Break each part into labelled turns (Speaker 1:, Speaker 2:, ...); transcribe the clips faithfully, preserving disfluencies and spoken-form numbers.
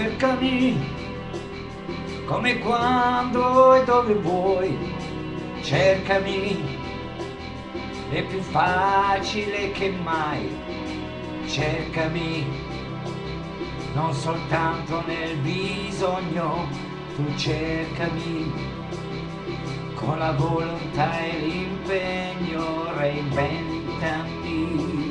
Speaker 1: cercami, come quando e dove vuoi, cercami, è più facile che mai, cercami, non soltanto nel bisogno, tu cercami, con la volontà e l'impegno reinventami.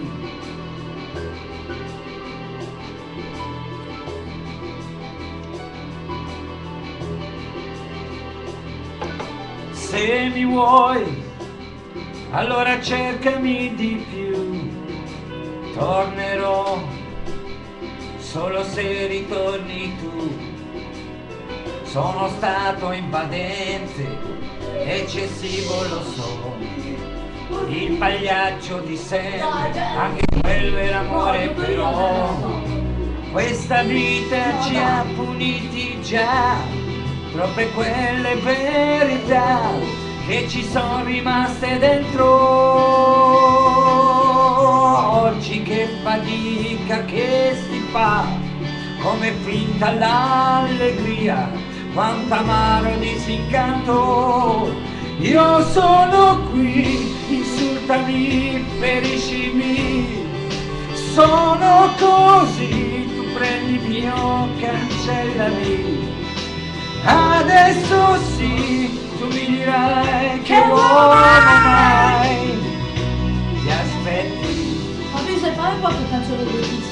Speaker 1: Se mi vuoi, allora cercami di più, tornerò solo se ritorni tu. Sono stato invadente, eccessivo lo so, il pagliaccio di sempre, anche quello è l'amore però. Questa vita ci ha puniti già, troppe quelle verità che ci sono rimaste dentro. Oggi che fatica che si fa, come finta l'allegria, quanto amaro disincanto. Io sono qui, insultami, feriscimi, sono così, tu prendi il mio, cancellami. Adesso sì, tu mi dirai che uomo mai ti aspetti.
Speaker 2: Ma tu sai fare qualche canzone bellissima?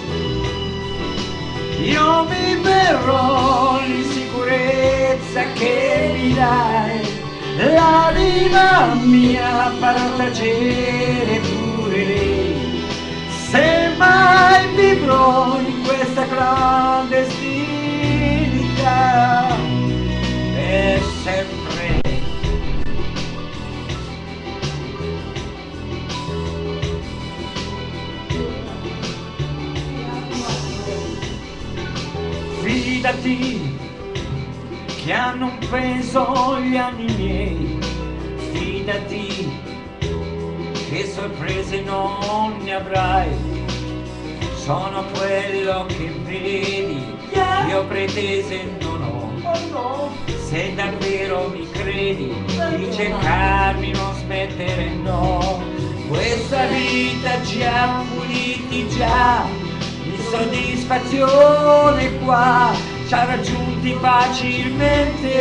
Speaker 1: Io mi berrò l'insicurezza che mi dai, l'anima mia farò tacere pure lei, se mai vivrò in questa clandestinità per sempre. Fidati che hanno un peso gli anni miei, fidati che sorprese non ne avrai, sono quello che vedi, io pretese non ho, se davvero mi credi di cercarmi non smettere no, questa vita ci ha puniti già, insoddisfazione qua ci ha raggiunti facilmente,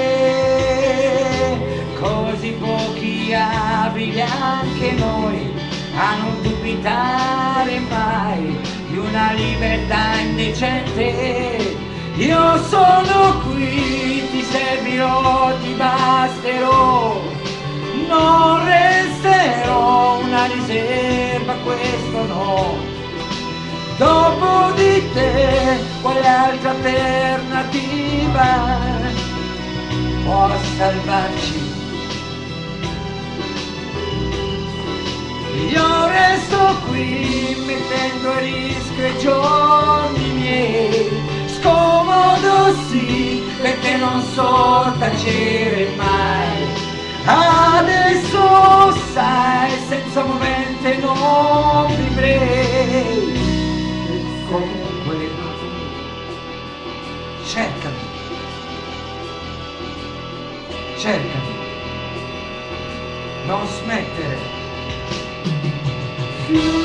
Speaker 1: così pochi abili anche noi a non dubitare mai di una libertà indecente. Io sono qui, ti servirò, ti basterò, non resterò una riserva, questo no. Dopo di te, quale altra alternativa può salvarci? Io resto qui, mettendo a rischio i giorni miei, scomodo sì, perché non so tacere mai. Adesso sai, senza movente non vivrei. Comunque cercami, cercami, non smettere.